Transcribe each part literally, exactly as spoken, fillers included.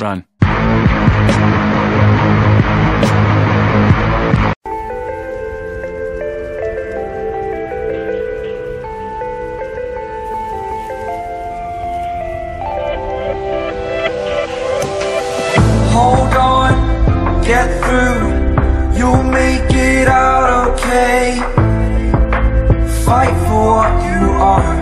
Run. Hold on, get through, you'll make it out okay. Fight for what you are.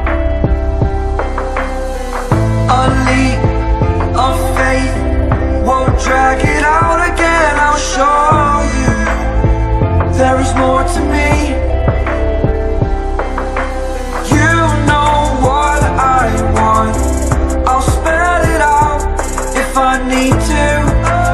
A leap of faith won't drag it out again. I'll show you there is more to me. You know what I want, I'll spell it out if I need to.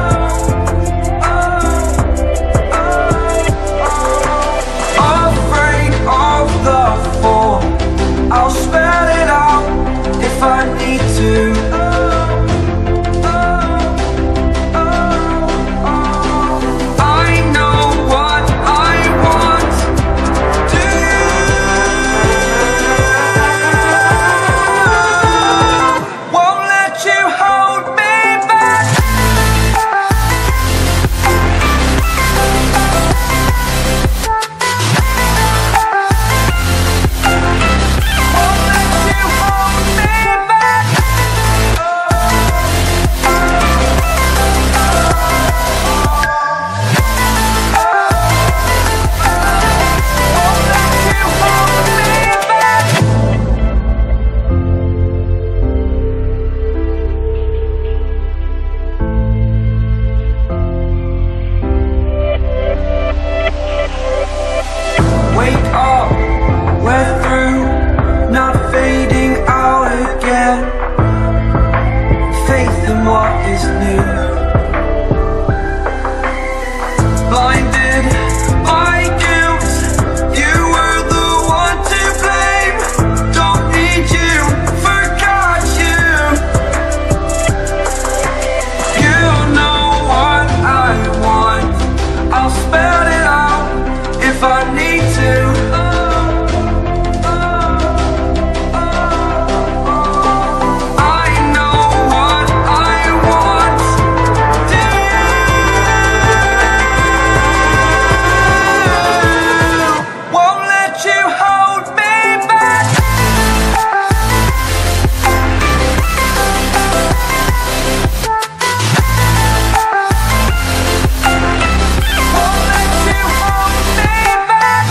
Afraid of the fall, I'll spell it out if I need to. I know what I want. Do you? Won't let you hold me back. Wake up, we're through, not fading out again. Faith in what is new. Blinded by guilt, you were the one to blame. Don't need you, forgot you. You know what I want, I'll spell it out if I need to. I know what I want. Do you? Won't let you hold me back. Won't let you hold me back.